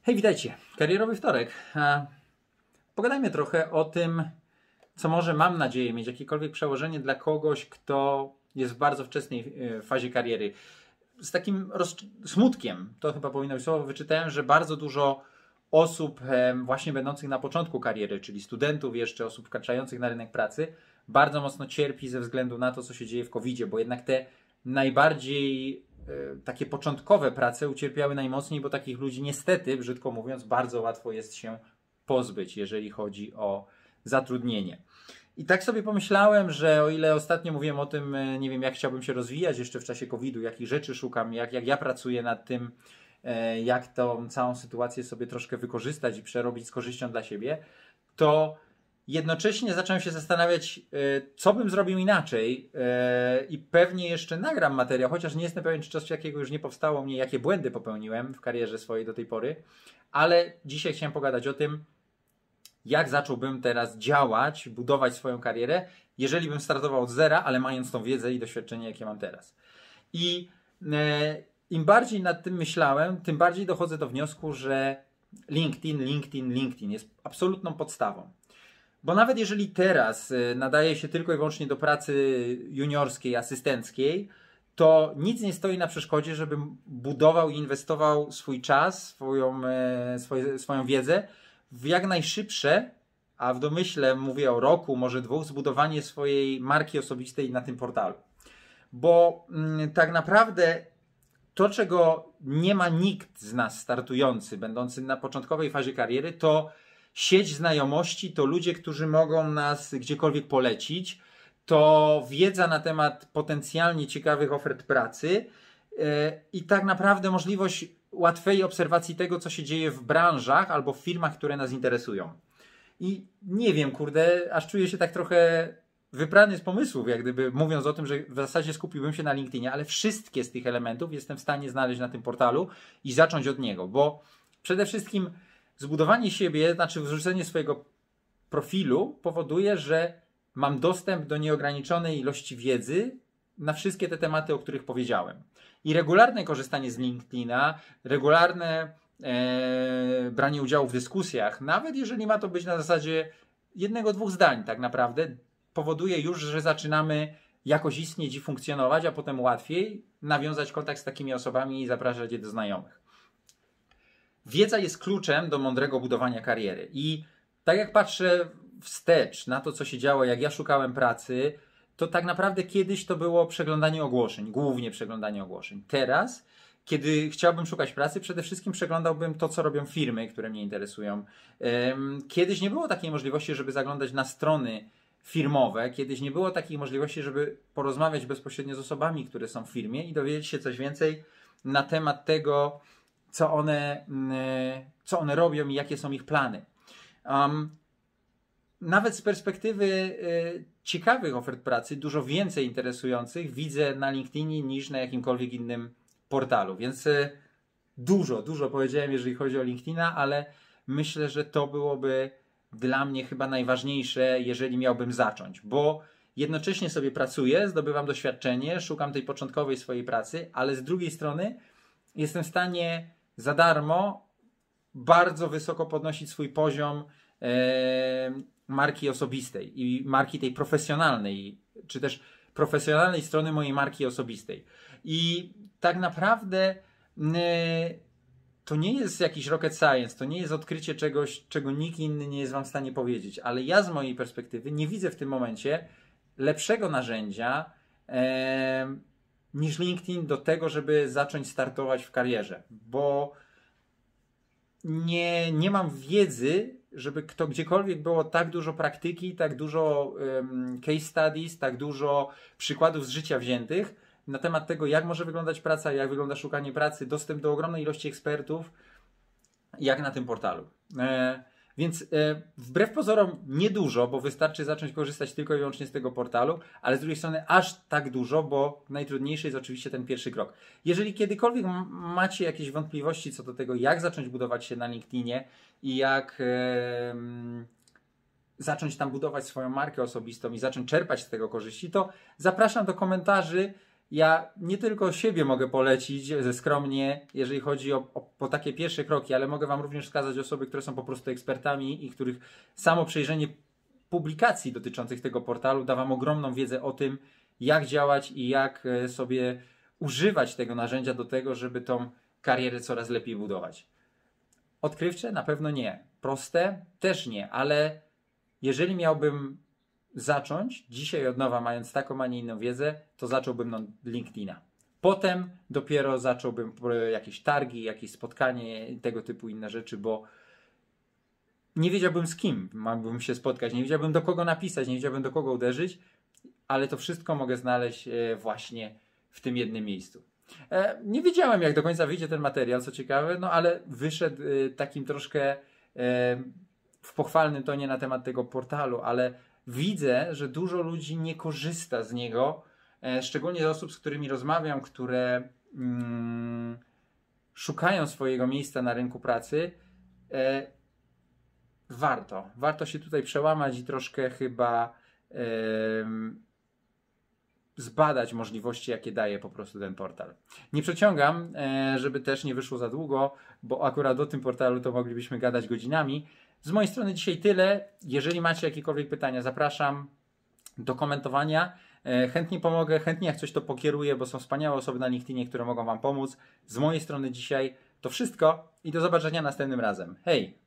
Hej, witajcie. Karierowy wtorek. Pogadajmy trochę o tym, co może, mam nadzieję, mieć jakiekolwiek przełożenie dla kogoś, kto jest w bardzo wczesnej fazie kariery. Z takim smutkiem, to chyba powinno być słowo, wyczytałem, że bardzo dużo osób właśnie będących na początku kariery, czyli studentów jeszcze, osób wkraczających na rynek pracy, bardzo mocno cierpi ze względu na to, co się dzieje w COVID-zie, bo jednak te najbardziej takie początkowe prace ucierpiały najmocniej, bo takich ludzi niestety, brzydko mówiąc, bardzo łatwo jest się pozbyć, jeżeli chodzi o zatrudnienie. I tak sobie pomyślałem, że o ile ostatnio mówiłem o tym, nie wiem, jak chciałbym się rozwijać jeszcze w czasie COVID-u, jakich rzeczy szukam, jak ja pracuję nad tym, jak tą całą sytuację sobie troszkę wykorzystać i przerobić z korzyścią dla siebie, to jednocześnie zacząłem się zastanawiać, co bym zrobił inaczej, i pewnie jeszcze nagram materiał, chociaż nie jestem pewien, czy coś takiego już nie powstało mnie, jakie błędy popełniłem w karierze swojej do tej pory, ale dzisiaj chciałem pogadać o tym, jak zacząłbym teraz działać, budować swoją karierę, jeżeli bym startował od zera, ale mając tą wiedzę i doświadczenie, jakie mam teraz. I im bardziej nad tym myślałem, tym bardziej dochodzę do wniosku, że LinkedIn jest absolutną podstawą. Bo nawet jeżeli teraz nadaje się tylko i wyłącznie do pracy juniorskiej, asystenckiej, to nic nie stoi na przeszkodzie, żebym budował i inwestował swój czas, swoją wiedzę w jak najszybsze, a w domyśle mówię o roku, może dwóch, zbudowanie swojej marki osobistej na tym portalu. Bo tak naprawdę to, czego nie ma nikt z nas startujący, będący na początkowej fazie kariery, to sieć znajomości, to ludzie, którzy mogą nas gdziekolwiek polecić, to wiedza na temat potencjalnie ciekawych ofert pracy i tak naprawdę możliwość łatwej obserwacji tego, co się dzieje w branżach albo w firmach, które nas interesują. I nie wiem, kurde, aż czuję się tak trochę wyprany z pomysłów, jak gdyby mówiąc o tym, że w zasadzie skupiłbym się na LinkedInie, ale wszystkie z tych elementów jestem w stanie znaleźć na tym portalu i zacząć od niego, bo przede wszystkim zbudowanie siebie, znaczy wrzucenie swojego profilu powoduje, że mam dostęp do nieograniczonej ilości wiedzy na wszystkie te tematy, o których powiedziałem. I regularne korzystanie z LinkedIna, regularne branie udziału w dyskusjach, nawet jeżeli ma to być na zasadzie jednego, dwóch zdań tak naprawdę, powoduje już, że zaczynamy jakoś istnieć i funkcjonować, a potem łatwiej nawiązać kontakt z takimi osobami i zapraszać je do znajomych. Wiedza jest kluczem do mądrego budowania kariery i tak jak patrzę wstecz na to, co się działo, jak ja szukałem pracy, to tak naprawdę kiedyś to było przeglądanie ogłoszeń, głównie przeglądanie ogłoszeń. Teraz, kiedy chciałbym szukać pracy, przede wszystkim przeglądałbym to, co robią firmy, które mnie interesują. Kiedyś nie było takiej możliwości, żeby zaglądać na strony firmowe, kiedyś nie było takiej możliwości, żeby porozmawiać bezpośrednio z osobami, które są w firmie i dowiedzieć się coś więcej na temat tego, co one robią i jakie są ich plany. Nawet z perspektywy ciekawych ofert pracy, dużo więcej interesujących widzę na LinkedInie niż na jakimkolwiek innym portalu. Więc dużo powiedziałem, jeżeli chodzi o LinkedIna, ale myślę, że to byłoby dla mnie chyba najważniejsze, jeżeli miałbym zacząć, bo jednocześnie sobie pracuję, zdobywam doświadczenie, szukam tej początkowej swojej pracy, ale z drugiej strony jestem w stanie za darmo bardzo wysoko podnosić swój poziom marki osobistej i marki tej profesjonalnej, czy też profesjonalnej strony mojej marki osobistej. I tak naprawdę to nie jest jakiś rocket science, to nie jest odkrycie czegoś, czego nikt inny nie jest wam w stanie powiedzieć, ale ja z mojej perspektywy nie widzę w tym momencie lepszego narzędzia niż LinkedIn do tego, żeby zacząć startować w karierze, bo nie mam wiedzy, żeby to gdziekolwiek było tak dużo praktyki, tak dużo case studies, tak dużo przykładów z życia wziętych na temat tego, jak może wyglądać praca, jak wygląda szukanie pracy, dostęp do ogromnej ilości ekspertów, jak na tym portalu. Więc wbrew pozorom niedużo, bo wystarczy zacząć korzystać tylko i wyłącznie z tego portalu, ale z drugiej strony aż tak dużo, bo najtrudniejszy jest oczywiście ten pierwszy krok. Jeżeli kiedykolwiek macie jakieś wątpliwości co do tego, jak zacząć budować się na LinkedInie i jak zacząć tam budować swoją markę osobistą i zacząć czerpać z tego korzyści, to zapraszam do komentarzy Ja nie tylko siebie mogę polecić ze skromnie, jeżeli chodzi o takie pierwsze kroki, ale mogę Wam również wskazać osoby, które są po prostu ekspertami i których samo przejrzenie publikacji dotyczących tego portalu da Wam ogromną wiedzę o tym, jak działać i jak sobie używać tego narzędzia do tego, żeby tą karierę coraz lepiej budować. Odkrywcze? Na pewno nie. Proste? Też nie, ale jeżeli miałbym zacząć dzisiaj od nowa, mając taką, a nie inną wiedzę, to zacząłbym od LinkedIna. Potem dopiero zacząłbym jakieś targi, jakieś spotkanie, tego typu inne rzeczy, bo nie wiedziałbym z kim mógłbym się spotkać, nie wiedziałbym do kogo napisać, nie wiedziałbym do kogo uderzyć, ale to wszystko mogę znaleźć właśnie w tym jednym miejscu. Nie wiedziałem, jak do końca wyjdzie ten materiał, co ciekawe, no ale wyszedł takim troszkę w pochwalnym tonie na temat tego portalu, ale widzę, że dużo ludzi nie korzysta z niego, szczególnie z osób, z którymi rozmawiam, które szukają swojego miejsca na rynku pracy. Warto się tutaj przełamać i troszkę chyba zbadać możliwości, jakie daje po prostu ten portal. Nie przeciągam, żeby też nie wyszło za długo, bo akurat o tym portalu to moglibyśmy gadać godzinami. Z mojej strony dzisiaj tyle. Jeżeli macie jakiekolwiek pytania, zapraszam do komentowania. Chętnie pomogę, chętnie jak coś to pokieruję, bo są wspaniałe osoby na LinkedInie, które mogą Wam pomóc. Z mojej strony dzisiaj to wszystko i do zobaczenia następnym razem. Hej!